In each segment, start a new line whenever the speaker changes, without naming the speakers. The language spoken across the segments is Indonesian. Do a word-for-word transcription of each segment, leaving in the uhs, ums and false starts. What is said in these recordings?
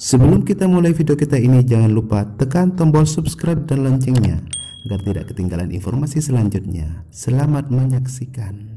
Sebelum kita mulai video kita ini, jangan lupa tekan tombol subscribe dan loncengnya agar tidak ketinggalan informasi selanjutnya. Selamat menyaksikan.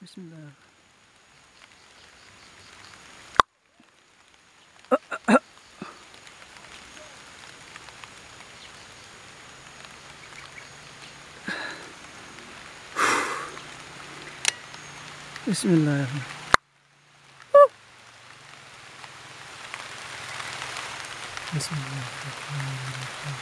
Bismillah. Bismillahirrahmanirrahim. Bismillahirrahmanirrahim.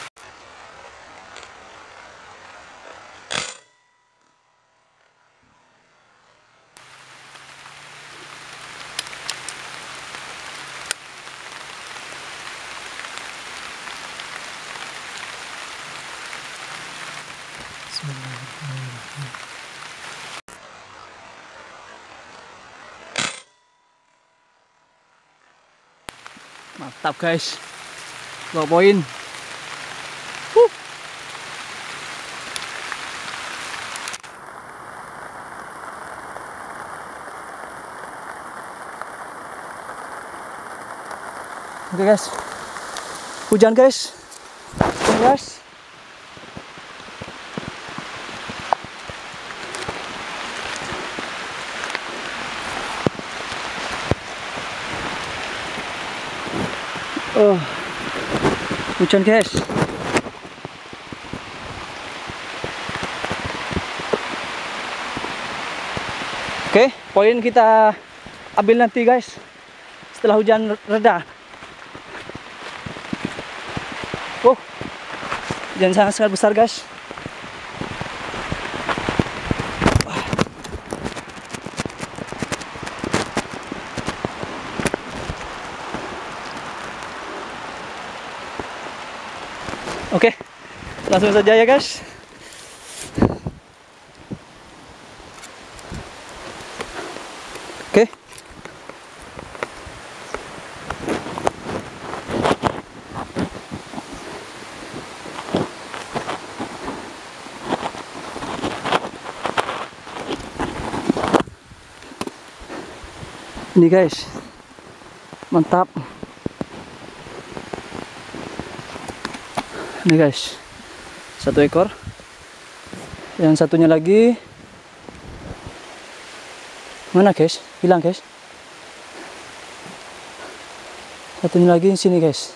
Bismillahirrahmanirrahim. Mantap guys, dua poin. Huh. Oke guys, hujan guys, hujan guys. Oh, hujan guys. Oke, poin kita ambil nanti guys setelah hujan reda. Oh, hujan sangat sangat besar guys. Oke, langsung saja ya guys. Oke. Ini guys, mantap. Ini guys, satu ekor. Yang satunya lagi mana guys? Hilang guys. Satunya lagi di sini guys.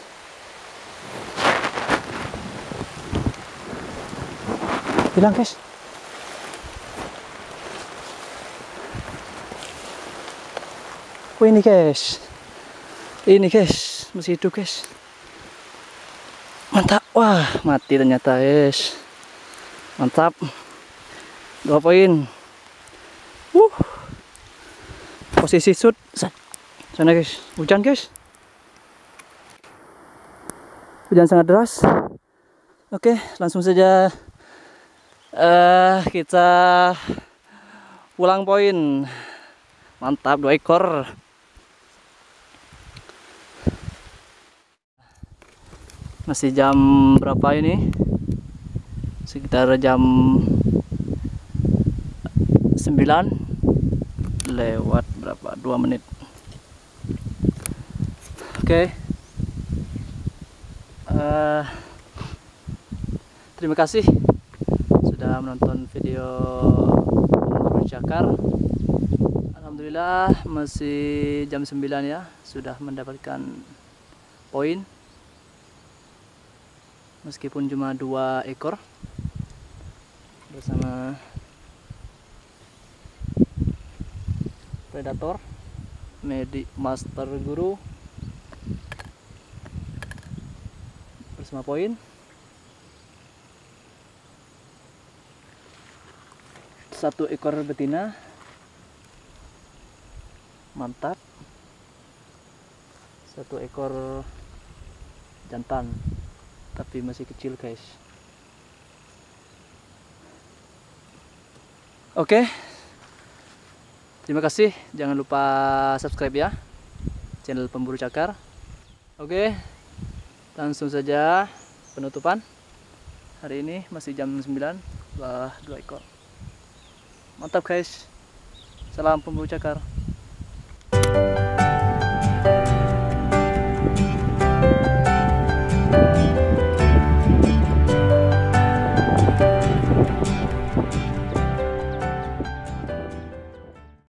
Hilang guys. Oh ini guys. Ini guys, masih hidup guys. Mantap, wah mati ternyata guys. Mantap, dua poin. Uh, posisi shoot sana guys. Hujan guys, hujan sangat deras. Oke, langsung saja uh, kita ulang poin. Mantap, dua ekor. Masih jam berapa ini? Sekitar jam sembilan lewat berapa? dua menit. Oke. Uh, terima kasih sudah menonton video pemburu cakar. Alhamdulillah masih jam sembilan ya, sudah mendapatkan poin. Meskipun cuma dua ekor bersama predator Medic Master Guru bersama poin. Satu ekor betina, mantap. Satu ekor jantan, tapi masih kecil guys. Oke, terima kasih. Jangan lupa subscribe ya channel Pemburu Cakar. Oke, langsung saja penutupan. Hari ini masih jam sembilan, bah dua ekor. Mantap guys. Salam Pemburu Cakar.